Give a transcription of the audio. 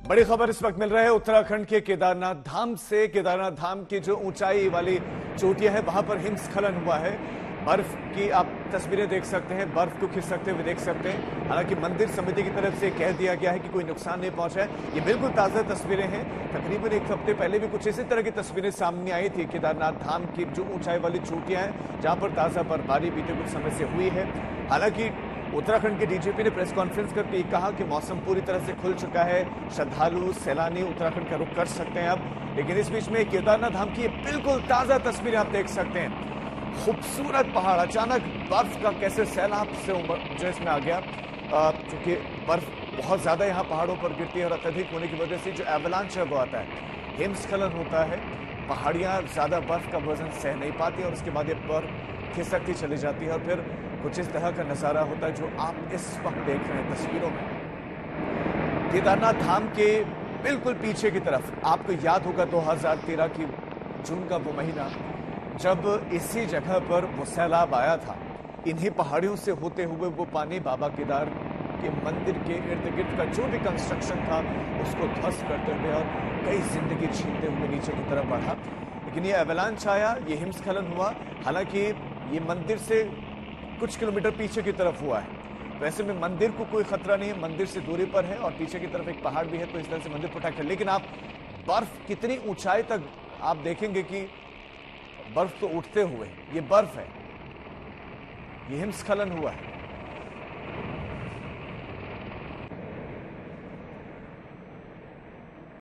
बड़ी खबर इस वक्त मिल रहा है उत्तराखंड के केदारनाथ धाम से। केदारनाथ धाम की जो ऊंचाई वाली चोटियां है वहां पर हिमस्खलन हुआ है। बर्फ की आप तस्वीरें देख सकते हैं, बर्फ को खिसकते हुए देख सकते हैं। हालांकि मंदिर समिति की तरफ से कह दिया गया है कि कोई नुकसान नहीं पहुंचा है। ये बिल्कुल ताजा तस्वीरें हैं। तकरीबन एक हफ्ते पहले भी कुछ इसी तरह की तस्वीरें सामने आई थी केदारनाथ धाम की जो ऊंचाई वाली चोटियां हैं, जहां पर ताजा बर्फबारी बीते कुछ समय से हुई है। हालांकि उत्तराखंड के डीजीपी ने प्रेस कॉन्फ्रेंस करके कहा कि मौसम पूरी तरह से खुल चुका है, श्रद्धालु सैलानी उत्तराखंड का रुख कर सकते हैं अब। लेकिन इस बीच में केदारनाथ धाम की बिल्कुल ताजा तस्वीरें आप देख सकते हैं। खूबसूरत पहाड़, अचानक बर्फ का कैसे सैलाब से जो इसमें आ गया, क्योंकि बर्फ बहुत ज्यादा यहाँ पहाड़ों पर गिरती है और अत्यधिक होने की वजह से जो एवलांच है वो आता है, हिमस्खलन होता है। पहाड़ियाँ ज्यादा बर्फ का वजन सह नहीं पाती और उसके बाद ये बर्फ खिसकती चली जाती है और फिर कुछ इस तरह का नजारा होता है जो आप इस वक्त देख रहे हैं तस्वीरों में। केदारनाथ धाम के बिल्कुल पीछे की तरफ आपको याद होगा 2013 की जून का वो महीना, जब इसी जगह पर वो सैलाब आया था। इन्हीं पहाड़ियों से होते हुए वो पानी बाबा केदार के मंदिर के इर्द गिर्द का जो भी कंस्ट्रक्शन था उसको ध्वस्त करते हुए और कई जिंदगी छीनते हुए नीचे की तरफ बढ़ा। लेकिन ये एवलांच आया, ये हिमस्खलन हुआ। हालांकि ये मंदिर से कुछ किलोमीटर पीछे की तरफ हुआ है। वैसे में मंदिर को कोई खतरा नहीं है, मंदिर से दूरी पर है और पीछे की तरफ एक पहाड़ भी है, तो इस तरह से मंदिर प्रोटेक्ट है। लेकिन आप बर्फ कितनी ऊंचाई तक आप देखेंगे कि बर्फ तो उठते हुए, ये बर्फ है, ये हिमस्खलन हुआ है।